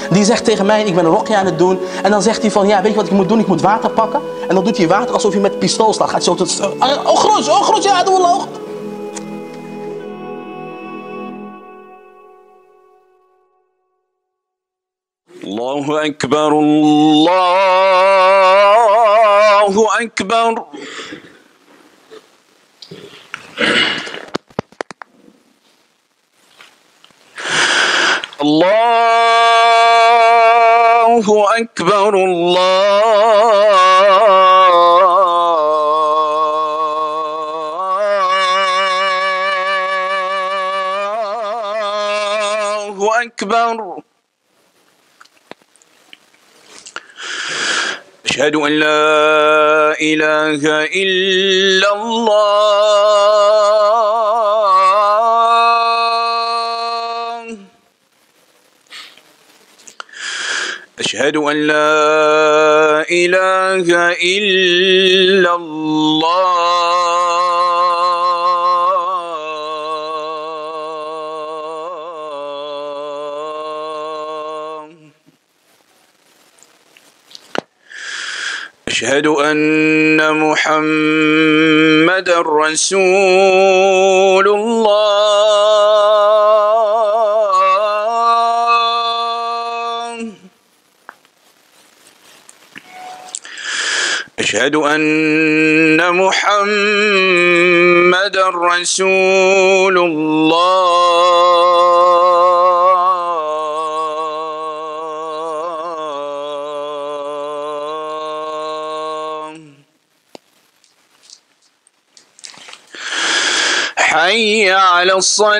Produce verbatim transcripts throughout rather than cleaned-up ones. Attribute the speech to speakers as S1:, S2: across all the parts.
S1: Die zegt tegen mij, ik ben een rokje aan het doen. En dan zegt hij van, ja, weet je wat ik moet doen? Ik moet water pakken. En dan doet hij water alsof hij met een pistool slaat. Gaat zo tot... Oh, groot, oh, groot, ja, doe wel.
S2: Allahu Akbar, Allahu Akbar. Allahu Akbar, Allahu Akbar. أشهد أن لا إله إلا الله أشهد أن لا إله إلا الله أشهد أن محمد رسول الله أشهد أن محمد رسول الله حي على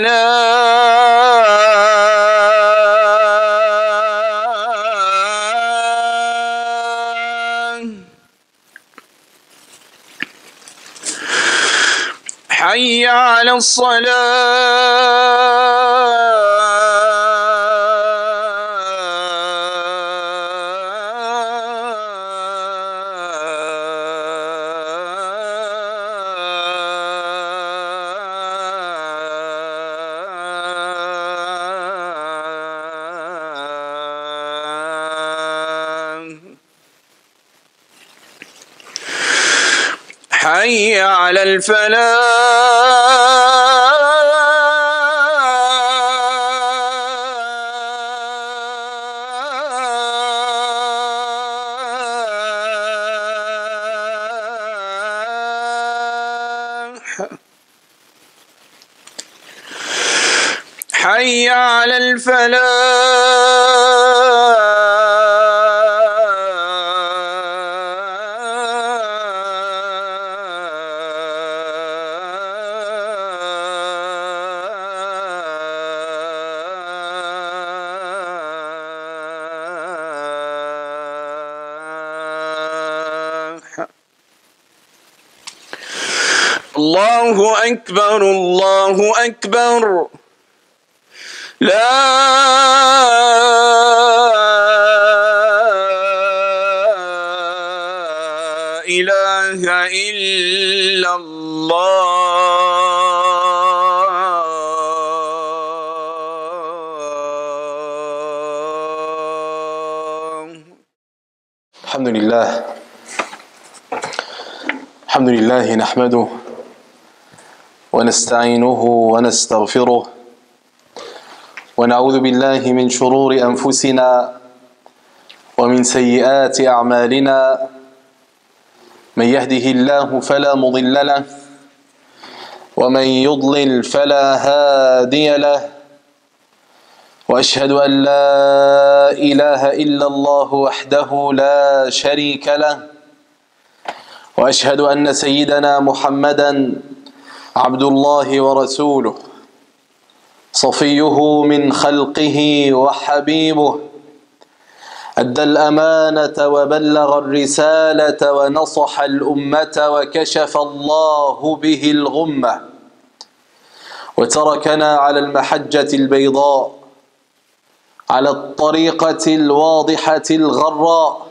S2: الصلاة حي على حي على الفلاح حي على الفلاح الله أكبر الله أكبر لا إله إلا الله.
S1: الحمد لله الحمد لله نحمده ونستعينه ونستغفره ونعوذ بالله من شرور أنفسنا ومن سيئات أعمالنا من يهده الله فلا مضل له ومن يضلل فلا هادي له وأشهد أن لا إله إلا الله وحده لا شريك له وأشهد أن سيدنا محمدا عبد الله ورسوله صفيه من خلقه وحبيبه أدى الأمانة وبلغ الرسالة ونصح الأمة وكشف الله به الغمة وتركنا على المحجة البيضاء على الطريقة الواضحة الغراء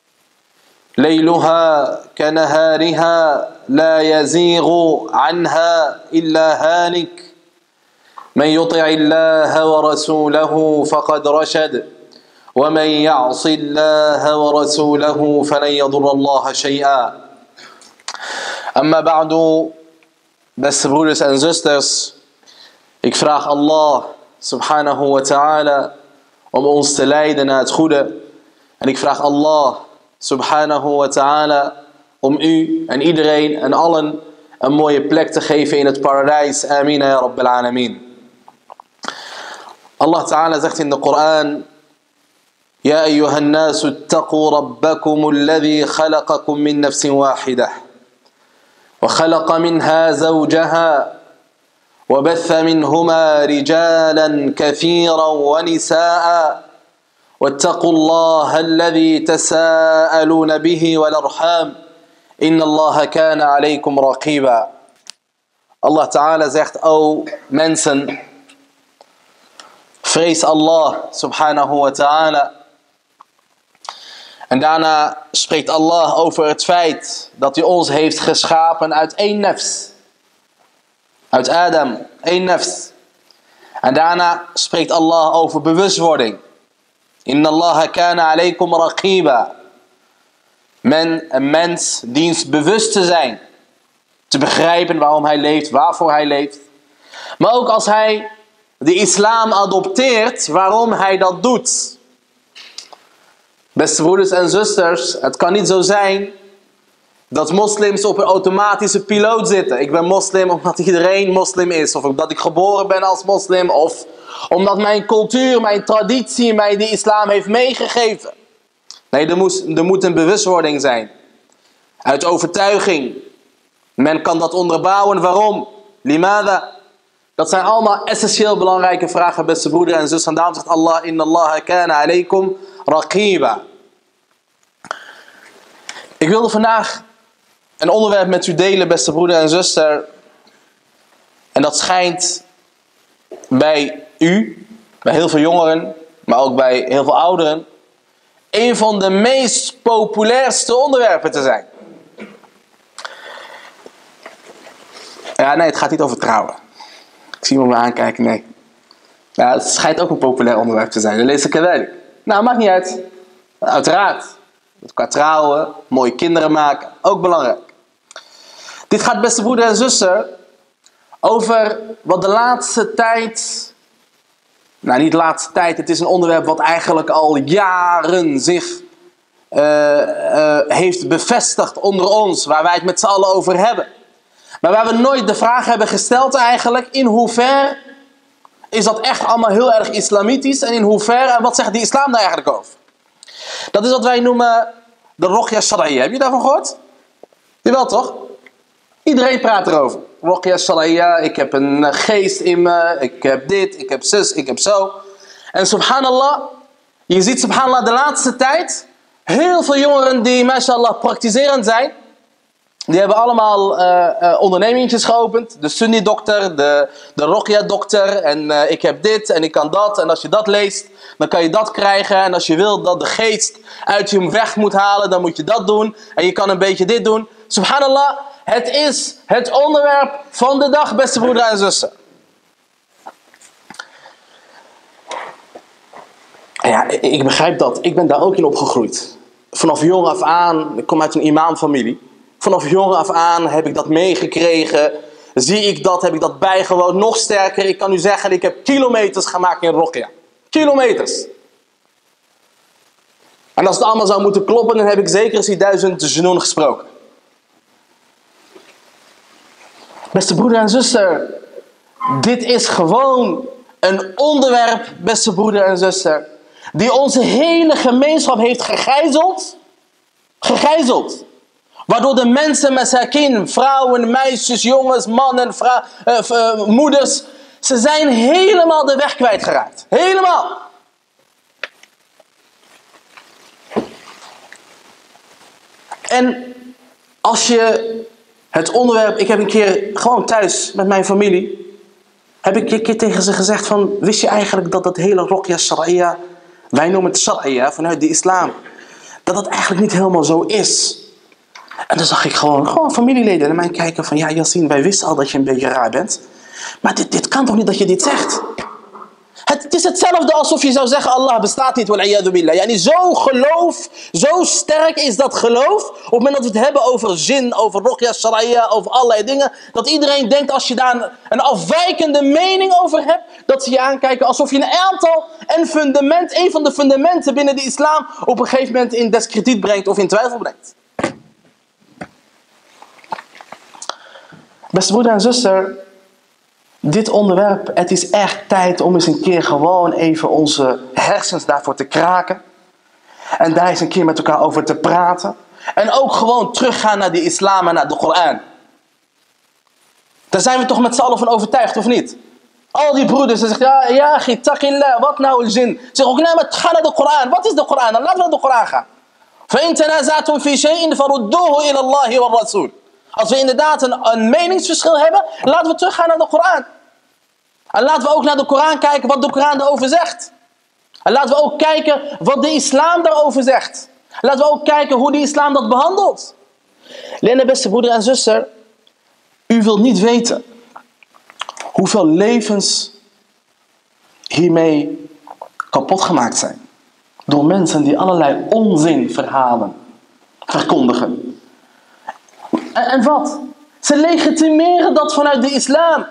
S1: ليلها كنهارها لا يزيغ عنها إلا هالك من يطع الله ورسوله فقد رشد ومن يعص الله ورسوله فلن يضر الله شيئا. Amma ba'du, beste broeders en zusters, ik vraag Allah subhanahu wa ta'ala om ons te leiden naar het goede. En ik vraag Allah subhanahu wa ta'ala om u en iedereen en allen een mooie plek te geven in het paradijs. Amin ya rabbil alamin. Allah ta'ala zegt in de Koran: Ya ayyuhan nasu ittaqu rabbakum alladhi khalaqakum min nafsin wahidah. وخلق منها زوجها وبث منهما رجالا كثيرا ونساء واتقوا الله الذي تساءلون به والأرحام إن الله كان عليكم رقيبا. Allah Ta'ala zegt: O mensen, vrees Allah subhanahu wa ta'ala. En daarna spreekt Allah over het feit dat hij ons heeft geschapen uit één nefs. Uit Adam, één nefs. En daarna spreekt Allah over bewustwording. Inna Allah kana alaykum raqiba. Men, een mens dient bewust te zijn. Te begrijpen waarom hij leeft, waarvoor hij leeft. Maar ook als hij de islam adopteert, waarom hij dat doet. Beste broeders en zusters, het kan niet zo zijn dat moslims op een automatische piloot zitten. Ik ben moslim omdat iedereen moslim is. Of omdat ik geboren ben als moslim. Of omdat mijn cultuur, mijn traditie mij de islam heeft meegegeven. Nee, er moet, er moet een bewustwording zijn. Uit overtuiging. Men kan dat onderbouwen. Waarom? Limada? Dat zijn allemaal essentieel belangrijke vragen, beste broeder en zus. En daarom zegt Allah: Inna Allah kana alaykum raqiba. Ik wilde vandaag een onderwerp met u delen, beste broeder en zuster. En dat schijnt bij u, bij heel veel jongeren, maar ook bij heel veel ouderen, een van de meest populairste onderwerpen te zijn. Ja, nee, het gaat niet over trouwen. Ik zie iemand me aankijken, nee. Ja, het schijnt ook een populair onderwerp te zijn. Dat lees ik er wel. Nou, maakt niet uit. Uiteraard. Qua trouwen, mooie kinderen maken, ook belangrijk. Dit gaat, beste broeder en zuster, over wat de laatste tijd... Nou, niet de laatste tijd. Het is een onderwerp wat eigenlijk al jaren zich uh, uh, heeft bevestigd onder ons. Waar wij het met z'n allen over hebben. Maar waar we nooit de vraag hebben gesteld eigenlijk, in hoeverre is dat echt allemaal heel erg islamitisch en in hoeverre, en wat zegt de islam daar eigenlijk over? Dat is wat wij noemen de Ruqya Shar'iyya. Heb je daarvan gehoord? Jawel toch? Iedereen praat erover. Ruqya Shar'iyya, ik heb een geest in me, ik heb dit, ik heb zus, ik heb zo. En subhanallah, je ziet subhanallah de laatste tijd heel veel jongeren die mashallah praktiserend zijn. Die hebben allemaal uh, uh, ondernemingjes geopend. De Sunni-dokter, de, de Ruqya-dokter. En uh, ik heb dit en ik kan dat. En als je dat leest, dan kan je dat krijgen. En als je wil dat de geest uit je weg moet halen, dan moet je dat doen. En je kan een beetje dit doen. Subhanallah, het is het onderwerp van de dag, beste broeder en zussen. Ja, ik begrijp dat. Ik ben daar ook in opgegroeid. Vanaf jong af aan, ik kom uit een imamfamilie. Vanaf jong af aan heb ik dat meegekregen. Zie ik dat, heb ik dat bijgewoond. Nog sterker, ik kan u zeggen, ik heb kilometers gemaakt in Ruqya. Kilometers. En als het allemaal zou moeten kloppen, dan heb ik zeker eens die duizend genoen gesproken. Beste broeder en zuster, dit is gewoon een onderwerp, beste broeder en zuster, die onze hele gemeenschap heeft gegijzeld. Gegijzeld. Waardoor de mensen, masakin, vrouwen, meisjes, jongens, mannen, vrou- uh, uh, moeders, ze zijn helemaal de weg kwijtgeraakt. Helemaal. En als je het onderwerp, ik heb een keer gewoon thuis met mijn familie, heb ik een keer tegen ze gezegd van, wist je eigenlijk dat dat hele Ruqya Shar'iyya, wij noemen het Shar'iyya vanuit de islam, dat dat eigenlijk niet helemaal zo is. En dan zag ik gewoon, gewoon familieleden naar mij kijken van, ja Yassine, wij wisten al dat je een beetje raar bent. Maar dit, dit kan toch niet dat je dit zegt? Het is is hetzelfde alsof je zou zeggen, Allah bestaat niet, wal-iyadu billah. Yani zo geloof, zo sterk is dat geloof, op het moment dat we het hebben over zin, over ruqya shar'iyya, over allerlei dingen, dat iedereen denkt als je daar een, een afwijkende mening over hebt, dat ze je aankijken alsof je een aantal, een fundament, een van de fundamenten binnen de islam, op een gegeven moment in diskrediet brengt of in twijfel brengt. Beste broeder en zuster, dit onderwerp, het is echt tijd om eens een keer gewoon even onze hersens daarvoor te kraken. En daar eens een keer met elkaar over te praten. En ook gewoon teruggaan naar de islam en naar de Koran. Daar zijn we toch met z'n allen van overtuigd, of niet? Al die broeders, ze zeggen, ja, ja, gitakillah, wat nou een zin? Ze zeggen ook, nee, maar ga naar de Koran. Wat is de Koran? Dan laten we naar de Koran gaan. فَإِن تَنَازَعْتُمْ فِي شَيْءٍ فَرُدُّوهُ إِلَى اللَّهِ وَالرَّسُولِ. Als we inderdaad een, een meningsverschil hebben, laten we teruggaan naar de Koran. En laten we ook naar de Koran kijken wat de Koran daarover zegt. En laten we ook kijken wat de islam daarover zegt. Laten we ook kijken hoe de islam dat behandelt. Lene, beste broeder en zuster, u wilt niet weten hoeveel levens hiermee kapot gemaakt zijn. Door mensen die allerlei onzinverhalen verkondigen. En, en wat? Ze legitimeren dat vanuit de islam.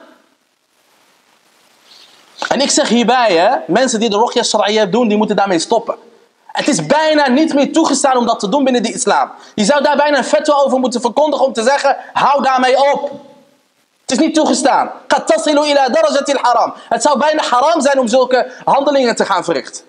S1: En ik zeg hierbij, hè, mensen die de ruqya shar'iyya doen, die moeten daarmee stoppen. Het is bijna niet meer toegestaan om dat te doen binnen de islam. Je zou daar bijna een fatwa over moeten verkondigen om te zeggen, hou daarmee op. Het is niet toegestaan. Qad tasilu ila darajatil haram. Het zou bijna haram zijn om zulke handelingen te gaan verrichten.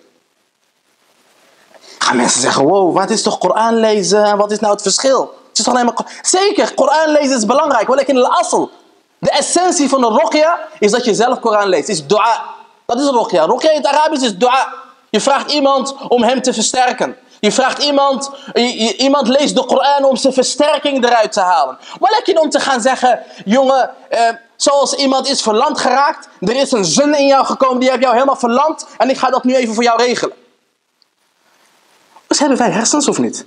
S1: Gaan mensen zeggen, wow, wat is toch Koran lezen en wat is nou het verschil? Het is toch alleen maar... Zeker, Koran lezen is belangrijk. Walakin al-asl. De essentie van de ruqya is dat je zelf Koran leest. Is dua. Dat is ruqya. Ruqya in het Arabisch is dua. Je vraagt iemand om hem te versterken. Je vraagt iemand, iemand leest de Koran om zijn versterking eruit te halen. Walakin om te gaan zeggen, jongen, eh, zoals iemand is verlamd geraakt. Er is een zin in jou gekomen, die heeft jou helemaal verlamd. En ik ga dat nu even voor jou regelen. Dus hebben wij hersens of niet?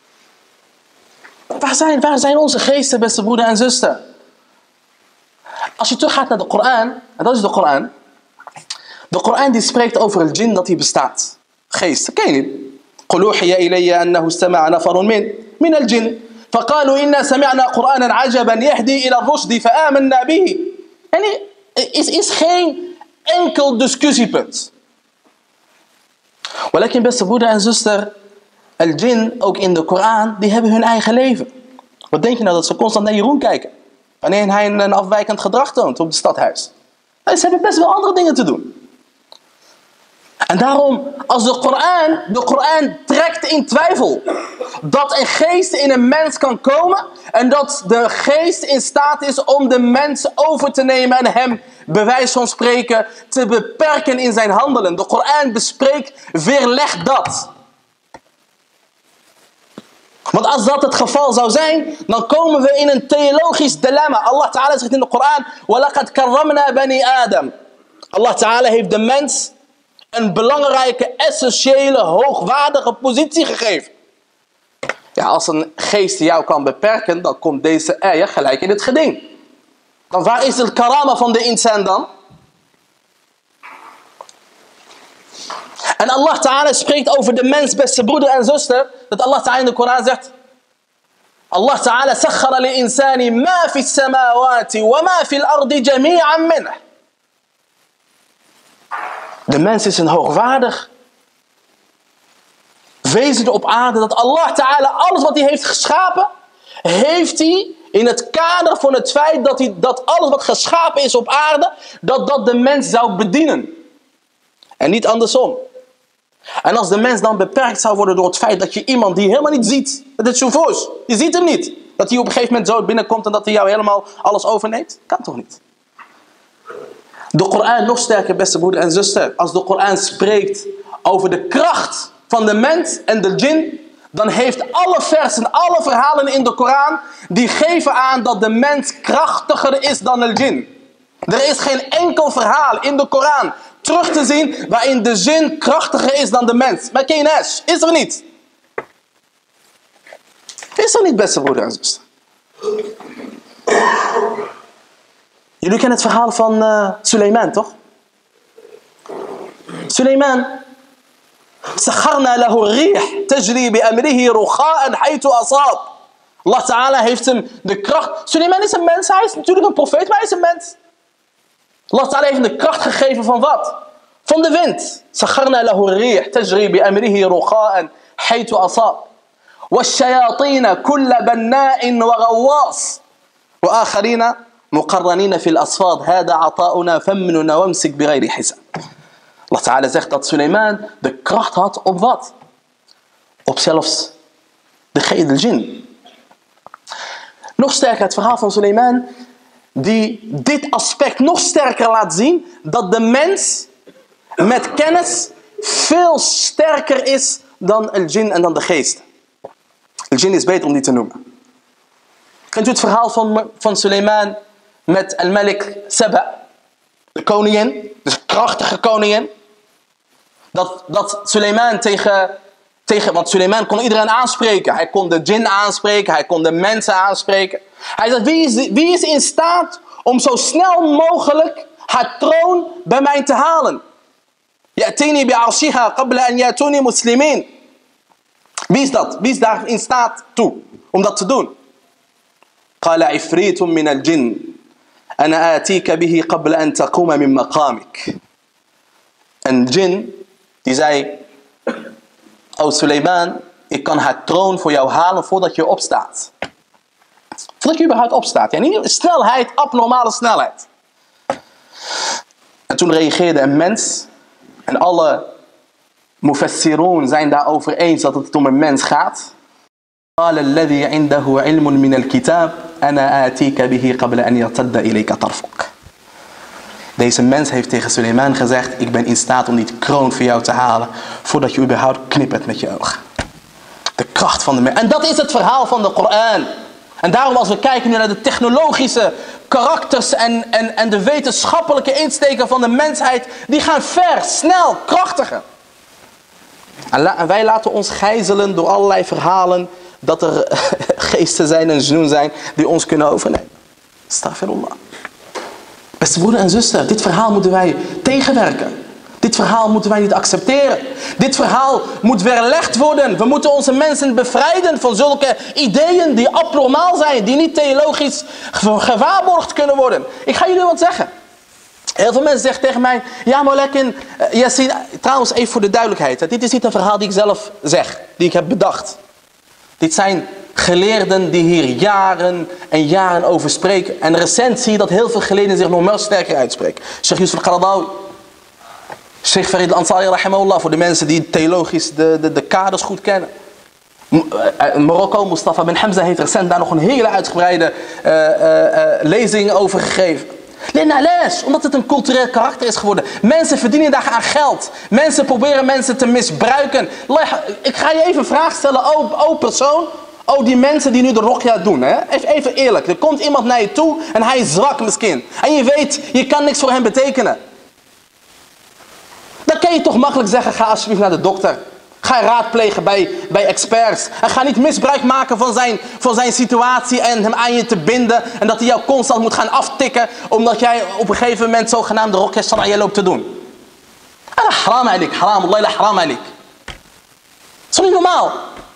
S1: Waar zijn, waar zijn onze geesten, beste broeder en zuster? Als je teruggaat naar de Koran, en dat is de Koran. De Koran die spreekt over het jinn dat hij bestaat. Geest, ken je niet? قُلْ أُوحِيَ إِلَيَّ أَنَّهُ اسْتَمَعَ نَفَرٌ مِنْ مِنَ الْجِنِّ فَقَالُوا إِنَّا سَمِعْنَا قُرْآنًا عَجَبًا يَهْدِي إِلَى الرُّشْدِ فَآمَنَّا بِهِ. En er is, is geen enkel discussiepunt. Walakin, beste broeder en zuster, al-jinn, ook in de Koran, die hebben hun eigen leven. Wat denk je nou dat ze constant naar Jeroen kijken? Wanneer hij een afwijkend gedrag toont op het stadhuis. Ze hebben best wel andere dingen te doen. En daarom, als de Koran, de Koran trekt in twijfel dat een geest in een mens kan komen en dat de geest in staat is om de mens over te nemen en hem, bij wijze van spreken, te beperken in zijn handelen. De Koran bespreekt, weerlegt dat. Want als dat het geval zou zijn, dan komen we in een theologisch dilemma. Allah Ta'ala zegt in de Koran, وَلَقَدْ كَرَّمْنَا بَنِي آدَمَ. Allah Ta'ala heeft de mens een belangrijke, essentiële, hoogwaardige positie gegeven. Ja, als een geest jou kan beperken, dan komt deze ayah gelijk in het geding. Dan waar is het karama van de insan dan? En Allah Ta'ala spreekt over de mens, beste broeder en zuster, dat Allah Ta'ala in de Koran zegt, Allah Ta'ala sakhara li insani ma fi samawati wa ma fi al-ardi jami'an minhu. De mens is een hoogwaardig wezen op aarde, dat Allah Ta'ala alles wat hij heeft geschapen, heeft hij in het kader van het feit dat, hij, dat alles wat geschapen is op aarde, dat dat de mens zou bedienen. En niet andersom. En als de mens dan beperkt zou worden door het feit dat je iemand die helemaal niet ziet, dat het chauffeurs, je ziet hem niet, dat hij op een gegeven moment zo binnenkomt en dat hij jou helemaal alles overneemt, kan toch niet? De Koran nog sterker, beste broeder en zuster. Als de Koran spreekt over de kracht van de mens en de djinn, dan heeft alle versen, alle verhalen in de Koran, die geven aan dat de mens krachtiger is dan de djinn. Er is geen enkel verhaal in de Koran terug te zien waarin de djinn krachtiger is dan de mens. Maar Keinash, is er niet. Is er niet, beste broeder en zuster. Jullie kennen het verhaal van uh, Suleiman, toch? Suleiman. Sakharna lahu rih, tajri bi amrihi rukha'an haythu asab. Allah Ta'ala heeft hem de kracht. Suleiman is een mens, hij is natuurlijk een profeet, maar hij is een mens. Allah Ta'ala heeft hem de kracht gegeven van wat? Van de wind. Sakharna lahu rih, tajri bi amrihi rukha'an haythu asab. والشياطين كل بناء وغواص وآخرين مقرنين في الأصفاد هذا عطاؤنا فمننا وامسك بغير حساب. Allah Ta'ala zegt dat Suleiman de kracht had op wat? Op zelfs de gele jinn. Nog sterker het verhaal van Suleiman, die dit aspect nog sterker laat zien, dat de mens met kennis veel sterker is dan el jinn en dan de geest. El jinn is beter om die te noemen. Kent u het verhaal van, van Suleiman met al-Malik Saba, de koningin, dus een krachtige koningin. Dat, dat Suleiman tegen, tegen, want Suleiman kon iedereen aanspreken. Hij kon de djinn aanspreken, hij kon de mensen aanspreken. Hij zei, wie is, wie is in staat om zo snel mogelijk haar troon bij mij te halen? Ya'tini bi'arshiha qabla an yatuni muslimin. Wie is dat? Wie is daar in staat toe om dat te doen? Qala ifritun min al-jinn. Ana atika bihi qabla an taquma min maqamik. En jinn die zei, o Suleiman, ik kan haar troon voor jou halen voordat je opstaat. Voordat je überhaupt opstaat. Ja, niet snelheid, abnormale snelheid. En toen reageerde een mens. En alle mufassiroon zijn daarover eens dat het om een mens gaat. قال الذي عنده علم من الكتاب أنا آتيك به قبل أن يرتد إليك طرفك. Deze mens heeft tegen Suleiman gezegd, ik ben in staat om die kroon voor jou te halen voordat je überhaupt knippert met je ogen. De kracht van de mens. En dat is het verhaal van de Koran. En daarom als we kijken nu naar de technologische karakters en, en, en de wetenschappelijke insteken van de mensheid, die gaan ver, snel, krachtiger. En, la, en wij laten ons gijzelen door allerlei verhalen dat er geesten zijn en jnoen zijn die ons kunnen overnemen. Astaghfirullah. Beste broeder en zuster, dit verhaal moeten wij tegenwerken. Dit verhaal moeten wij niet accepteren. Dit verhaal moet weerlegd worden. We moeten onze mensen bevrijden van zulke ideeën die abnormaal zijn. Die niet theologisch gewaarborgd kunnen worden. Ik ga jullie wat zeggen. Heel veel mensen zeggen tegen mij, ja maar lekker, uh, Yassine, trouwens even voor de duidelijkheid. Dit is niet een verhaal die ik zelf zeg, die ik heb bedacht. Dit zijn geleerden die hier jaren en jaren over spreken. En recent zie je dat heel veel geleerden zich nog meer sterker uitspreken. Sheikh Yusuf al-Qaradawi, Sheikh Farid al-Ansari rahimahullah, voor de mensen die theologisch de, de, de kaders goed kennen. In Marokko, Mustafa bin Hamza heeft recent daar nog een hele uitgebreide uh, uh, uh, lezing over gegeven. Lenales, omdat het een cultureel karakter is geworden. Mensen verdienen daar aan geld. Mensen proberen mensen te misbruiken. Ik ga je even een vraag stellen, oh, oh persoon. Oh, die mensen die nu de rokja doen. Hè? Even, even eerlijk, er komt iemand naar je toe en hij is zwak misschien. En je weet, je kan niks voor hem betekenen. Dan kan je toch makkelijk zeggen, ga alsjeblieft naar de dokter. Ga raadplegen bij, bij experts. En ga niet misbruik maken van zijn, van zijn situatie en hem aan je te binden. En dat hij jou constant moet gaan aftikken. Omdat jij op een gegeven moment zogenaamd de rokja shar'iyya loopt te doen. En haram alik, haram, Allah haram alik. Dat is toch niet normaal?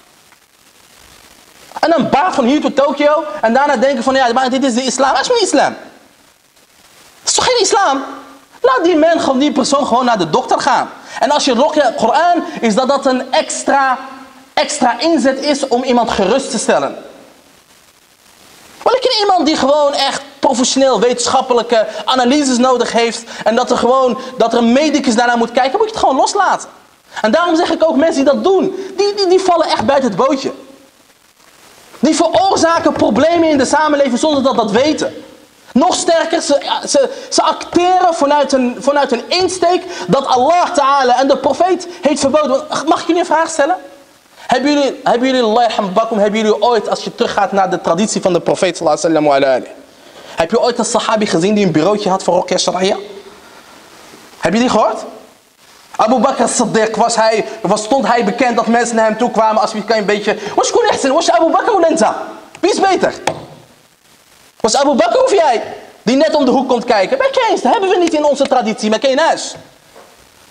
S1: En dan baar van hier tot Tokio. En daarna denken van, ja, maar dit is de islam. Dat is niet islam. Dat is toch geen islam? Laat die man, die persoon gewoon naar de dokter gaan. En als je rokja Koran, is dat dat een extra, extra inzet is om iemand gerust te stellen. Maar ik ken iemand die gewoon echt professioneel wetenschappelijke analyses nodig heeft. En dat er gewoon, dat er een medicus daarna moet kijken, moet je het gewoon loslaten. En daarom zeg ik ook, mensen die dat doen, die, die, die vallen echt buiten het bootje. Die veroorzaken problemen in de samenleving zonder dat dat weten. Nog sterker, ze, ze, ze acteren vanuit een, vanuit een insteek dat Allah Ta'ala en de profeet heeft verboden. Mag ik jullie een vraag stellen? Hebben jullie, hebben jullie, Allah yarhambakum, hebben jullie ooit, als je teruggaat naar de traditie van de profeet sallallahu alaihi wasallam, heb je ooit een sahabi gezien die een bureautje had voor rokja shar'iyya? Heb je die gehoord? Abu Bakr as-Siddiq, was hij, was, stond hij bekend dat mensen naar hem toe kwamen als je kan een beetje, was je echt, was je Abu Bakr of Lenta? Wie is beter? Was Abu Bakr of jij? Die net om de hoek komt kijken. Ben je eens? Dat hebben we niet in onze traditie. Maar ken je huis?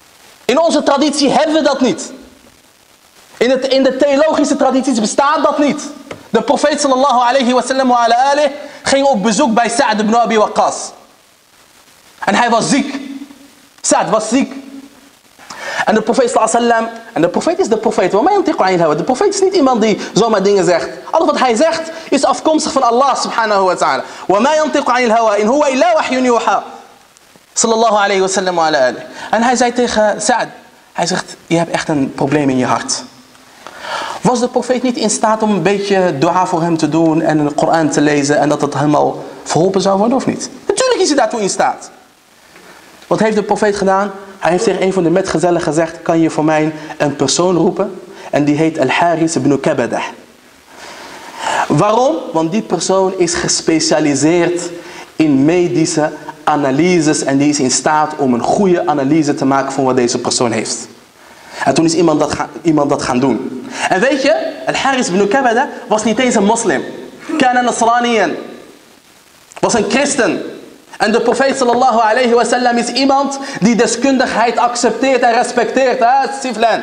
S1: In onze traditie hebben we dat niet. In, het, in de theologische tradities bestaat dat niet. De profeet sallallahu alayhi wa sallam wa ala alih ging op bezoek bij Sa'd ibn Abi Waqqas. En hij was ziek. Sa'd was ziek. En de profeet sallallahu alayhi wa sallam, en de profeet is de profeet. De profeet is niet iemand die zomaar dingen zegt. Alles wat hij zegt is afkomstig van Allah subhanahu wa ta'ala. Wa ma yantiqu 'anil hawa in huwa illa wahyun yuha. Sallallahu alayhi wa sallam wa ala alih. En hij zei tegen Sa'd, hij zegt, je hebt echt een probleem in je hart. Was de profeet niet in staat om een beetje dua voor hem te doen en een Koran te lezen en dat het helemaal verholpen zou worden of niet? Natuurlijk is hij daartoe in staat. Wat heeft de profeet gedaan? Hij heeft tegen een van de metgezellen gezegd, kan je voor mij een persoon roepen? En die heet Al-Haris ibn Kabadah. Waarom? Want die persoon is gespecialiseerd in medische analyses en die is in staat om een goede analyse te maken van wat deze persoon heeft. En toen is iemand dat, ga, iemand dat gaan doen. En weet je, Al-Haris ibn Kabadah was niet eens een moslim. Kana Nasraniyan. Was een christen. En de profeet sallallahu alayhi wa sallam is iemand die deskundigheid accepteert en respecteert. Hè, Siflan.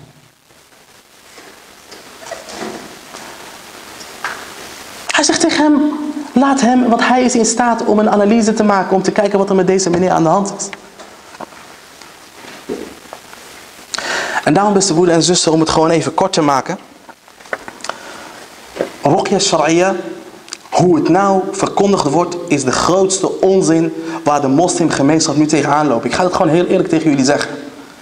S1: Hij zegt tegen hem, laat hem, want hij is in staat om een analyse te maken, om te kijken wat er met deze meneer aan de hand is. En daarom, beste broeder en zuster, om het gewoon even kort te maken. Ruqya Shar'iyya, hoe het nou verkondigd wordt, is de grootste onzin waar de moslimgemeenschap nu tegenaan loopt. Ik ga het gewoon heel eerlijk tegen jullie zeggen.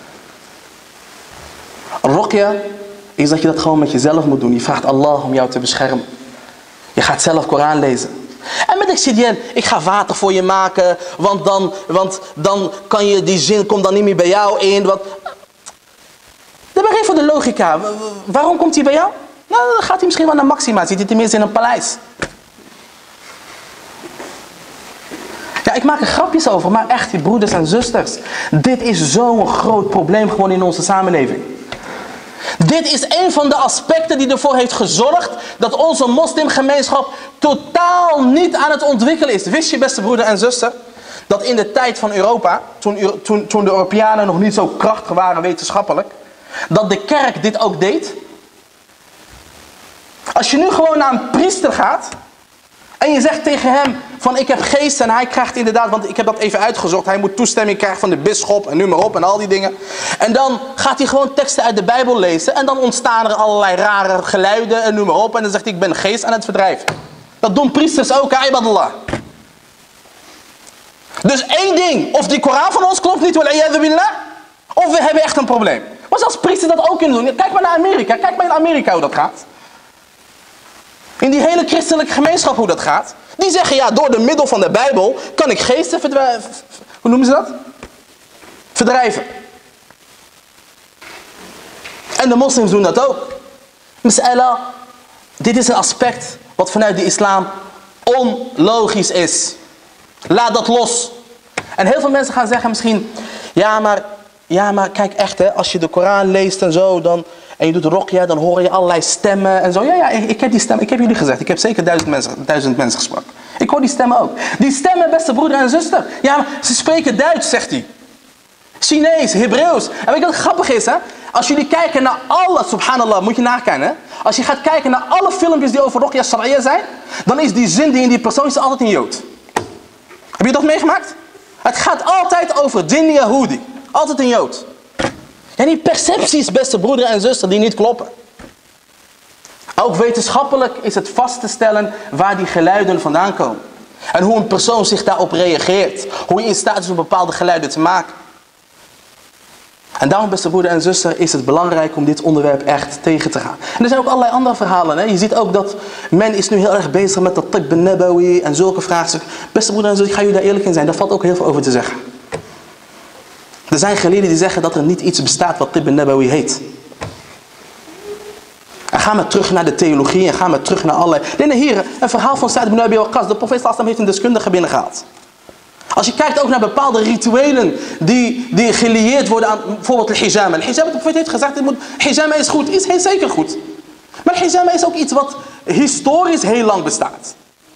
S1: Ruqya is dat je dat gewoon met jezelf moet doen. Je vraagt Allah om jou te beschermen. Je gaat zelf Koran lezen. En met Exidien, ik ga water voor je maken, want dan, want dan kan je, die zin komt dan niet meer bij jou in. Want... Dan ben je voor de logica. Waarom komt hij bij jou? Nou, dan gaat hij misschien wel naar Maxima. Zit hij tenminste in een paleis. Ja, ik maak er grapjes over, maar echt, die broeders en zusters. Dit is zo'n groot probleem gewoon in onze samenleving. Dit is een van de aspecten die ervoor heeft gezorgd dat onze moslimgemeenschap totaal niet aan het ontwikkelen is. Wist je, beste broeder en zuster, dat in de tijd van Europa, toen, toen, toen de Europeanen nog niet zo krachtig waren wetenschappelijk, dat de kerk dit ook deed? Als je nu gewoon naar een priester gaat en je zegt tegen hem van ik heb geest en hij krijgt inderdaad, want ik heb dat even uitgezocht, hij moet toestemming krijgen van de bisschop en nu maar op en al die dingen. En dan gaat hij gewoon teksten uit de Bijbel lezen en dan ontstaan er allerlei rare geluiden en nu maar op en dan zegt hij ik ben geest aan het verdrijven. Dat doen priesters ook, ibadallah. Dus één ding, of die Koran van ons klopt niet, wal'iyadhu billah, of we hebben echt een probleem. Maar als priester dat ook kunnen doen, kijk maar naar Amerika, kijk maar in Amerika hoe dat gaat. In die hele christelijke gemeenschap hoe dat gaat. Die zeggen ja, door de middel van de Bijbel kan ik geesten verdrijven. Hoe noemen ze dat? Verdrijven. En de moslims doen dat ook. Mas'ala, dit is een aspect wat vanuit de islam onlogisch is. Laat dat los. En heel veel mensen gaan zeggen misschien, ja maar, ja maar kijk echt hè, als je de Koran leest en zo, dan... En je doet ruqya, dan hoor je allerlei stemmen en zo. Ja, ja, ik, ik heb die stemmen. Ik heb jullie gezegd. Ik heb zeker duizend mensen, duizend mensen gesproken. Ik hoor die stemmen ook. Die stemmen, beste broeder en zuster. Ja, maar ze spreken Duits, zegt hij. Chinees, Hebreeuws. En weet je wat grappig is, hè? Als jullie kijken naar alle, subhanallah, moet je nakijken, hè? Als je gaat kijken naar alle filmpjes die over ruqya shar'iyya zijn, dan is die zin die in die persoon is altijd in Jood. Heb je dat meegemaakt? Het gaat altijd over Jinn Yahudi. Altijd in Jood. En die percepties, beste broeder en zuster, die niet kloppen. Ook wetenschappelijk is het vast te stellen waar die geluiden vandaan komen. En hoe een persoon zich daarop reageert. Hoe je in staat is om bepaalde geluiden te maken. En daarom, beste broeder en zuster, is het belangrijk om dit onderwerp echt tegen te gaan. En er zijn ook allerlei andere verhalen. Hè? Je ziet ook dat men is nu heel erg bezig met dat tib nabawi en zulke vraagstukken. Beste broeder en zuster, ik ga jullie daar eerlijk in zijn. Daar valt ook heel veel over te zeggen. Er zijn geleerden die zeggen dat er niet iets bestaat wat tib nabawi heet. En ga maar terug naar de theologie en ga maar terug naar allerlei... Nee, nee, hier, een verhaal van Sa'd ibn Abi Waqqas. De profeet sallallahu heeft een deskundige binnengehaald. Als je kijkt ook naar bepaalde rituelen die, die gelieerd worden aan bijvoorbeeld de hijama. De hijama, de profeet heeft gezegd, hijama is goed, is heel zeker goed. Maar hijama is ook iets wat historisch heel lang bestaat.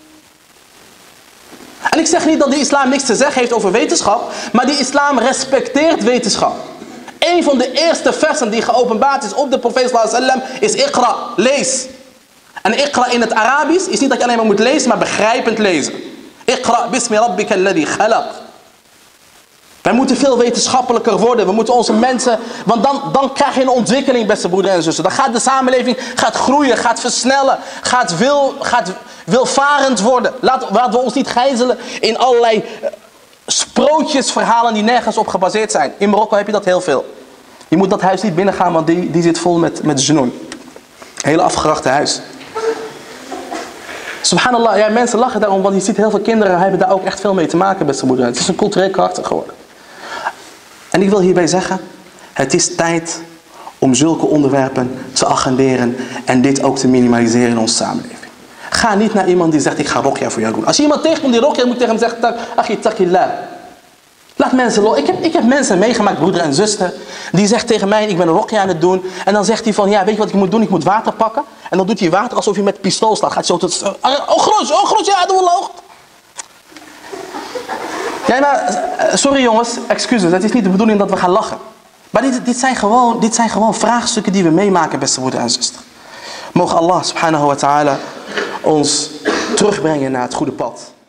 S1: En ik zeg niet dat de islam niks te zeggen heeft over wetenschap, maar die islam respecteert wetenschap. Een van de eerste versen die geopenbaard is op de profeet sallallahu alaihi wasallam is Iqra, lees. En Iqra in het Arabisch is niet dat je alleen maar moet lezen, maar begrijpend lezen. Iqra bismi rabbika alladhi khalaq. Wij moeten veel wetenschappelijker worden. We moeten onze mensen... Want dan, dan krijg je een ontwikkeling, beste broeders en zussen. Dan gaat de samenleving gaat groeien, gaat versnellen. Gaat, wil, gaat wilvarend worden. Laten, laten we ons niet gijzelen in allerlei sprookjesverhalen die nergens op gebaseerd zijn. In Marokko heb je dat heel veel. Je moet dat huis niet binnengaan, want die, die zit vol met, met genoen. Hele afgerachte huis. Subhanallah, ja, mensen lachen daarom, want je ziet heel veel kinderen hebben daar ook echt veel mee te maken, beste broeders. Het is een cultureel karakter geworden. En ik wil hierbij zeggen, het is tijd om zulke onderwerpen te agenderen en dit ook te minimaliseren in onze samenleving. Ga niet naar iemand die zegt, ik ga rokja voor jou doen. Als je iemand tegenkomt die rokja, moet je tegen hem zeggen, achi takillah. Laat mensen los. Ik heb, ik heb mensen meegemaakt, broeder en zuster, die zegt tegen mij, ik ben een rokja aan het doen. En dan zegt hij van, ja, weet je wat ik moet doen? Ik moet water pakken. En dan doet hij water alsof hij met pistool slaat. Gaat zo tot, oh groot, oh groot, ja, doe wel. Ja, maar, sorry jongens, excuses, het is niet de bedoeling dat we gaan lachen. Maar dit, dit, zijn gewoon, dit zijn gewoon vraagstukken die we meemaken, beste broeder en zuster. Mogen Allah subhanahu wa ta'ala ons terugbrengen naar het goede pad.